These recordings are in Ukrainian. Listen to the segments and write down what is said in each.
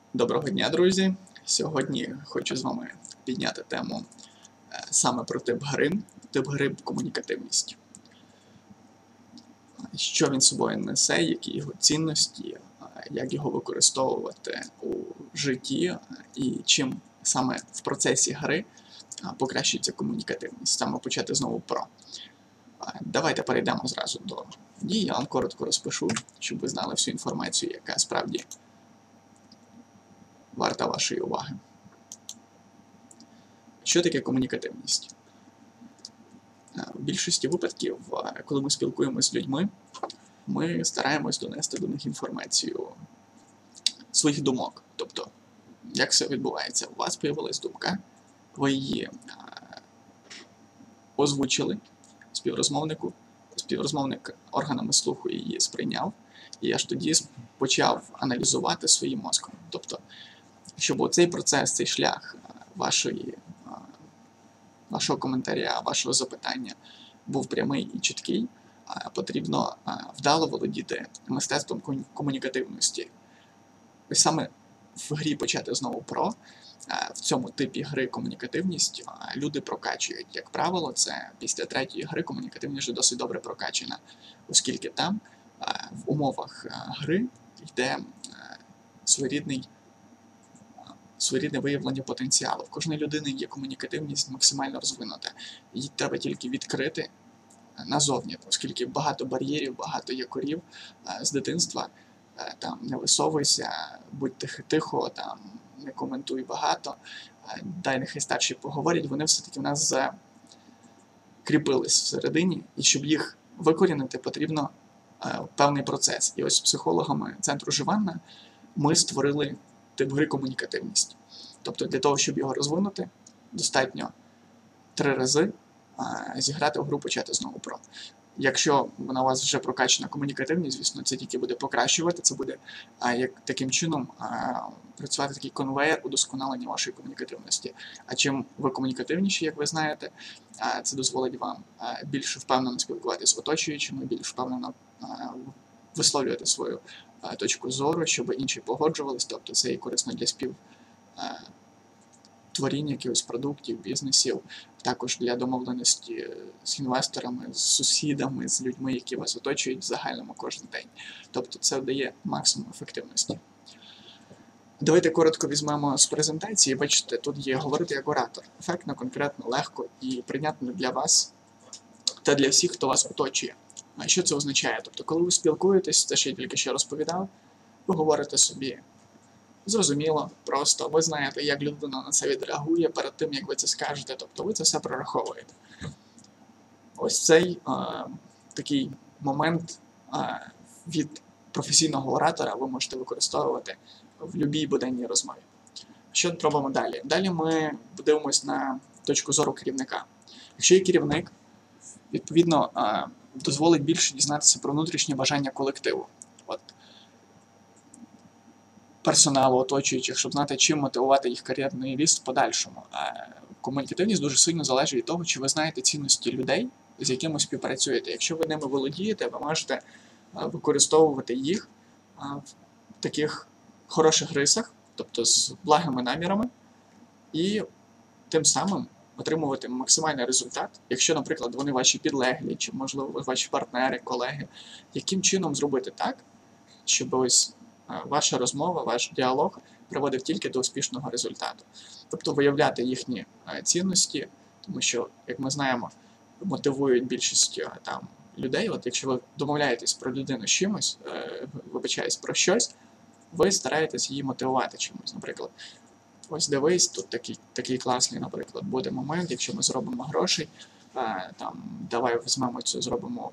Доброго дня, друзі! Сьогодні хочу з вами підняти тему саме про тип гри комунікативність. Що він собою несе, які його цінності, як його використовувати у житті і чим саме в процесі гри покращується комунікативність. Саме почати знову про. Давайте перейдемо зразу до дій, я вам коротко розпишу, щоб ви знали всю інформацію, яка справді варта вашої уваги. Що таке комунікативність? В більшості випадків, коли ми спілкуємося з людьми, ми стараємось донести до них інформацію своїх думок. Тобто, як все відбувається? У вас з'явилась думка, ви її озвучили співрозмовник органами слуху її сприйняв, і аж тоді почав аналізувати своїм мозком. Тобто, щоб оцей процес, цей шлях вашого коментаря, вашого запитання був прямий і чіткий, потрібно вдало володіти мистецтвом комунікативності. Ось саме в грі почати знову про, в цьому типі гри комунікативність люди прокачують. Як правило, це після третьої гри комунікативність вже досить добре прокачана, оскільки там в умовах гри йде своєрідне виявлення потенціалу. В кожної людини є комунікативність максимально розвинута. Її треба тільки відкрити назовні, оскільки багато бар'єрів, багато якорів з дитинства. Там не висовуйся, будь тихо, там не коментуй багато, дай нехай старші поговорять, вони все-таки в нас закріпились всередині, і щоб їх викорінити, потрібно певний процес. І ось з психологами центру Живанна ми створили тип гри комунікативність. Тобто для того, щоб його розвинути, достатньо 3 рази зіграти в гру «Почати знову про». Якщо вона у вас вже прокачана комунікативність, звісно, це тільки буде покращувати, це буде як таким чином працювати такий конвейер удосконалення вашої комунікативності. А чим ви комунікативніші, як ви знаєте, це дозволить вам більш впевнено спілкуватися з оточуючими, більш впевнено висловлювати свою точку зору, щоб інші погоджувались, тобто це і корисно для творіння якихось продуктів, бізнесів, також для домовленості з інвесторами, з сусідами, з людьми, які вас оточують в загальному кожен день. Тобто це дає максимум ефективності. Давайте коротко візьмемо з презентації. Бачите, тут є говорити як оратор. Ефектно, конкретно, легко і прийнятно для вас та для всіх, хто вас оточує. А що це означає? Тобто, коли ви спілкуєтесь, те, що я тільки що розповідав, ви говорите собі зрозуміло, просто, ви знаєте, як людина на це відреагує перед тим, як ви це скажете, тобто ви це все прораховуєте. Ось цей такий момент від професійного оратора ви можете використовувати в будь-якій буденній розмові. Що робимо далі? Далі ми подивимось на точку зору керівника. Якщо є керівник, відповідно, дозволить більше дізнатися про внутрішні бажання колективу. Персоналу, оточуючих, щоб знати, чим мотивувати їх кар'єрний ріст в подальшому. Комунікативність дуже сильно залежить від того, чи ви знаєте цінності людей, з якими співпрацюєте. Якщо ви ними володієте, ви можете використовувати їх в таких хороших рисах, тобто з благими намірами, і тим самим отримувати максимальний результат, якщо, наприклад, вони ваші підлеглі, чи, можливо, ваші партнери, колеги, яким чином зробити так, щоб ось ваша розмова, ваш діалог приводив тільки до успішного результату. Тобто виявляти їхні цінності, тому що, як ми знаємо, мотивують більшість людей. От якщо ви домовляєтесь про людину з чимось, вибачаюсь про щось, ви стараєтесь її мотивувати чимось. Наприклад, ось дивись, тут такий класний, наприклад, буде момент, якщо ми зробимо грошей, давай візьмемо цю, зробимо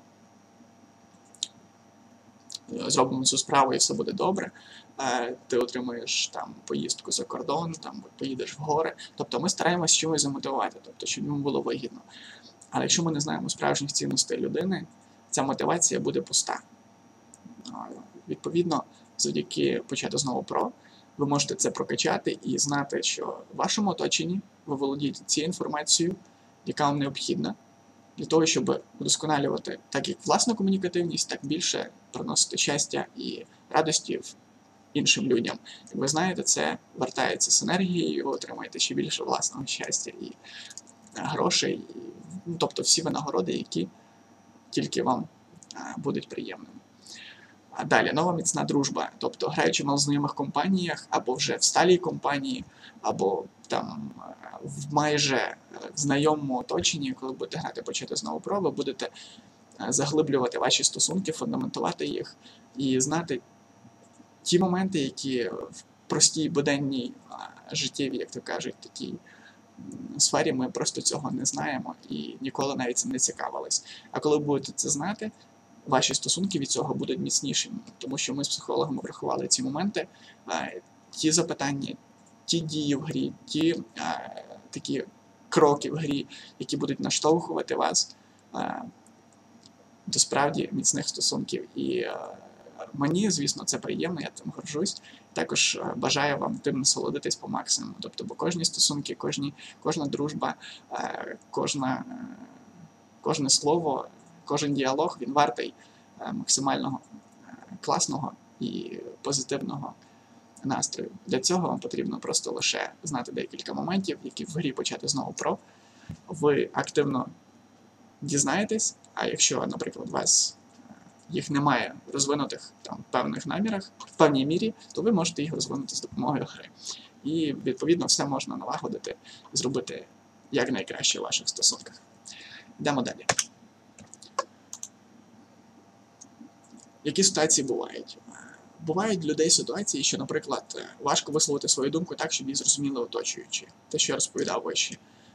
цю справу і все буде добре, ти отримаєш поїздку за кордон, поїдеш в гори. Тобто ми стараємось чимось замотивувати, тобто, щоб йому було вигідно. Але якщо ми не знаємо справжніх цінностей людини, ця мотивація буде пуста. Відповідно, завдяки «Почати знову про», ви можете це прокачати і знати, що в вашому оточенні ви володієте цією інформацією, яка вам необхідна, для того, щоб удосконалювати так як власну комунікативність, так більше приносити щастя і радості в іншим людям. Як ви знаєте, це вертається синергією, ви отримаєте ще більше власного щастя і грошей, тобто всі винагороди, які тільки вам будуть приємними. А далі, нова міцна дружба, тобто граючи в малознайомих компаніях, або вже в сталій компанії, або там в майже знайомому оточенні, коли будете грати почати знову про, ви будете заглиблювати ваші стосунки, фундаментувати їх і знати ті моменти, які в простій буденній життєвій, як то кажуть, такій сфері ми просто цього не знаємо і ніколи навіть цим не цікавились. А коли будете це знати, ваші стосунки від цього будуть міцнішими, тому що ми з психологами врахували ці моменти, ті запитання, ті дії в грі, ті такі кроки в грі, які будуть наштовхувати вас до справді міцних стосунків. І мені, звісно, це приємно, я цим горжусь. Також бажаю вам тим насолодитись по максимуму. Тобто, бо кожні стосунки, кожна дружба, кожне слово, кожен діалог, він вартий максимального класного і позитивного настрою. Для цього вам потрібно просто лише знати декілька моментів, які в грі почати знову про. Ви активно дізнаєтесь, а якщо, наприклад, у вас їх немає розвинутих там, в певних намірах, в певній мірі, то ви можете їх розвинути з допомогою гри. І, відповідно, все можна налагодити, зробити якнайкраще в ваших стосунках. Йдемо далі. Які ситуації бувають? Бувають людей ситуації, що, наприклад, важко висловити свою думку так, щоб її зрозуміли оточуючі. Те, що я розповідав вище.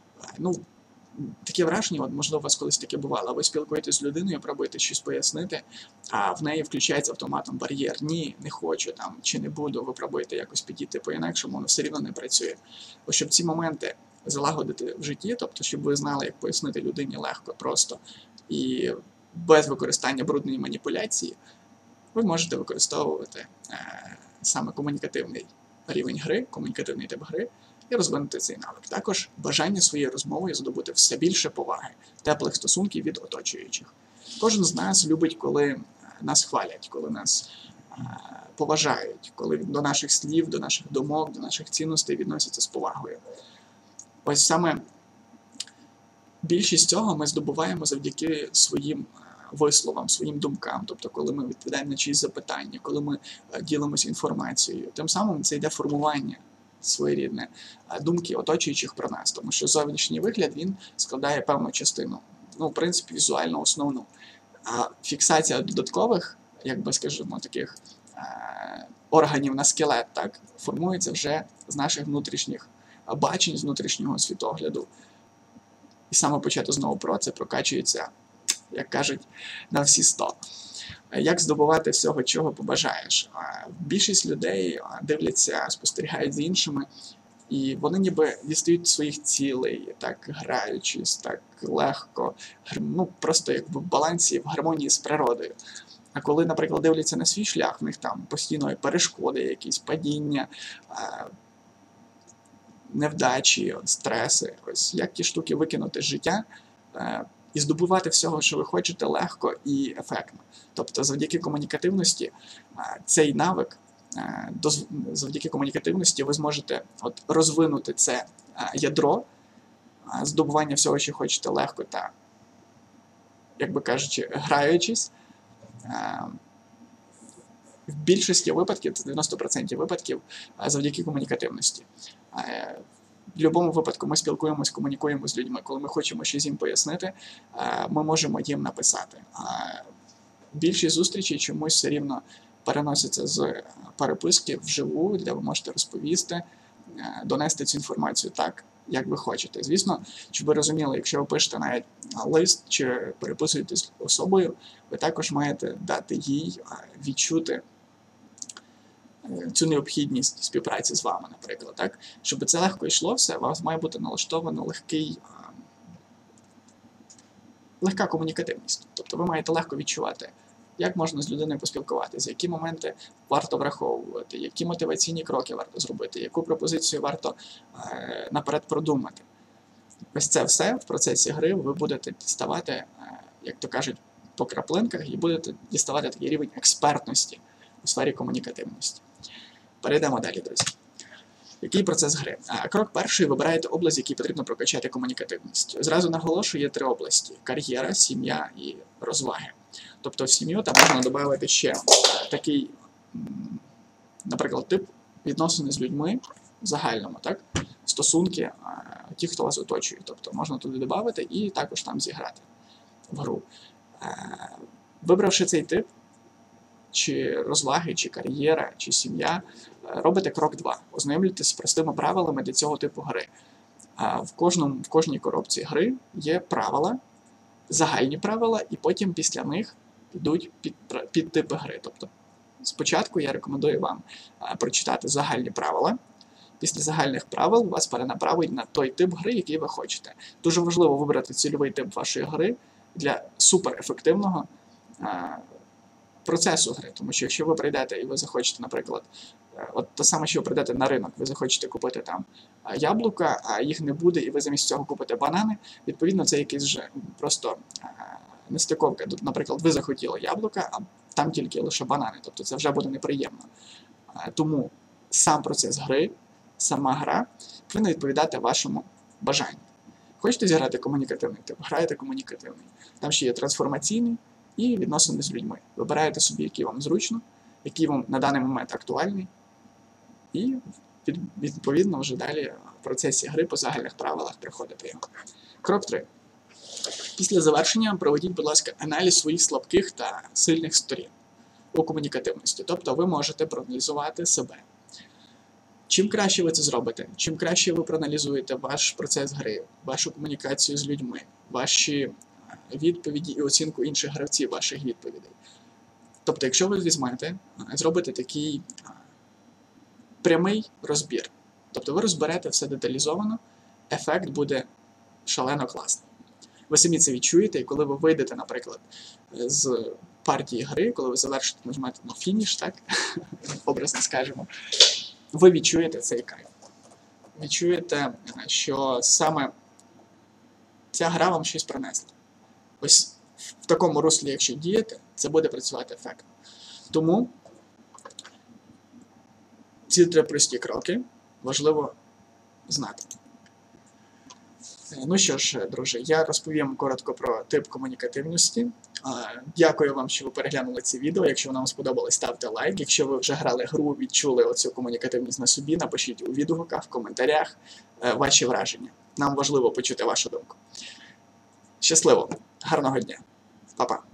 Таке враження, можливо, у вас колись таке бувало, ви спілкуєтесь з людиною, пробуєте щось пояснити, а в неї включається автоматом бар'єр. Ні, не хочу, там, чи не буду, ви пробуєте якось підійти по-інакшому, воно все рівно не працює. Бо щоб ці моменти залагодити в житті, тобто, щоб ви знали, як пояснити людині легко, просто і без використання брудної маніпуляції, ви можете використовувати саме комунікативний рівень гри, комунікативний тип гри, і розвинути цей навик. Також бажання своєю розмовою здобути все більше поваги, теплих стосунків від оточуючих. Кожен з нас любить, коли нас хвалять, коли нас поважають, коли до наших слів, до наших думок, до наших цінностей відносяться з повагою. Ось саме більшість цього ми здобуваємо завдяки своїм висловам, своїм думкам, тобто коли ми відповідаємо на чиїсь запитання, коли ми ділимося інформацією. Тим самим це йде формування своєрідне думки оточуючих про нас, тому що зовнішній вигляд, він складає певну частину, в принципі, візуально основну. А фіксація додаткових, скажімо, таких органів на скелет, так, формується вже з наших внутрішніх бачень, з внутрішнього світогляду. І саме почати знову про це прокачується, як кажуть, на всі 100. Як здобувати всього, чого побажаєш? Більшість людей дивляться, спостерігають з іншими, і вони ніби дістають своїх цілей, так граючись, так легко, просто як в балансі, в гармонії з природою. А коли, наприклад, дивляться на свій шлях, в них там постійно перешкоди, якісь падіння, невдачі, стреси. Ось як ті штуки викинути з життя і здобувати всього, що ви хочете, легко і ефектно. Тобто завдяки комунікативності цей навик, завдяки комунікативності ви зможете розвинути це ядро, здобування всього, що хочете, легко та, як би кажучи, граючись. В більшості випадків, 90% випадків, завдяки комунікативності. В будь-якому випадку ми спілкуємось, комунікуємо з людьми. Коли ми хочемо щось їм пояснити, ми можемо їм написати. Більшість зустрічей чомусь все рівно переносяться з переписки вживу, де ви можете розповісти, донести цю інформацію так, як ви хочете. Звісно, щоб ви розуміли, якщо ви пишете навіть лист чи переписуєтесь з особою, ви також маєте дати їй відчути цю необхідність співпраці з вами, наприклад. Так? Щоб це легко йшло все, у вас має бути налаштовано легка комунікативність. Тобто ви маєте легко відчувати, як можна з людиною поспілкуватися, які моменти варто враховувати, які мотиваційні кроки варто зробити, яку пропозицію варто наперед продумати. Ось це все в процесі гри ви будете діставати, як то кажуть, по краплинках і будете діставати такий рівень експертності у сфері комунікативності. Перейдемо далі, друзі. Який процес гри? Крок перший. Вибираєте область, в якій потрібно прокачати комунікативність. Зразу наголошую, є 3 області: кар'єра, сім'я і розваги. Тобто в сім'ю там можна додати ще такий, наприклад, тип відносини з людьми в загальному, так? Стосунки, ті, хто вас оточує. Тобто можна туди додати і також там зіграти в гру. Вибравши цей тип, чи розваги, чи кар'єра, чи сім'я, робите крок 2. Ознайомлюйтесь з простими правилами для цього типу гри. В кожній коробці гри є правила, загальні правила, і потім після них йдуть підтипи гри. Тобто спочатку я рекомендую вам прочитати загальні правила. Після загальних правил вас перенаправить на той тип гри, який ви хочете. Дуже важливо вибрати цільовий тип вашої гри для суперефективного процесу гри. Тому що якщо ви прийдете і ви захочете, наприклад, от те саме, що ви прийдете на ринок, ви захочете купити там яблука, а їх не буде, і ви замість цього купите банани, відповідно, це якийсь вже просто нестиковка. Наприклад, ви захотіли яблука, а там тільки лише банани, тобто це вже буде неприємно. Тому сам процес гри, сама гра повинна відповідати вашому бажанню. Хочете зіграти комунікативний тип? Граєте комунікативний. Там ще є трансформаційний і відносини з людьми. Вибираєте собі, який вам зручно, який вам на даний момент актуальний, і відповідно вже далі в процесі гри по загальних правилах приходите його. Крок 3. Після завершення проведіть, будь ласка, аналіз своїх слабких та сильних сторін у комунікативності. Тобто ви можете проаналізувати себе. Чим краще ви це зробите, чим краще ви проаналізуєте ваш процес гри, вашу комунікацію з людьми, ваші відповіді і оцінку інших гравців ваших відповідей. Тобто, якщо ви візьмете, зробите такий прямий розбір, тобто ви розберете все деталізовано, ефект буде шалено класний. Ви самі це відчуєте, і коли ви вийдете, наприклад, з партії гри, коли ви завершите, нажмете на фініш, так, образно скажемо, ви відчуєте цей кайф. Відчуєте, що саме ця гра вам щось принесла. Ось в такому руслі, якщо діяти, це буде працювати ефектно. Тому ці 3 прості кроки важливо знати. Ну що ж, друзі, я розповім коротко про тип комунікативності. Дякую вам, що ви переглянули це відео. Якщо воно вам сподобалось, ставте лайк. Якщо ви вже грали гру, відчули оцю комунікативність на собі, напишіть у відгуках, в коментарях ваші враження. Нам важливо почути вашу думку. Щасливо! Гарного дня! Па-па!